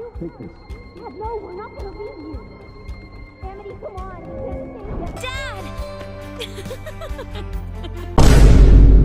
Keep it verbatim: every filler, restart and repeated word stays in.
Take this. Dad, no, we're not gonna leave you. Amity, come on. You can't stay here. Dad!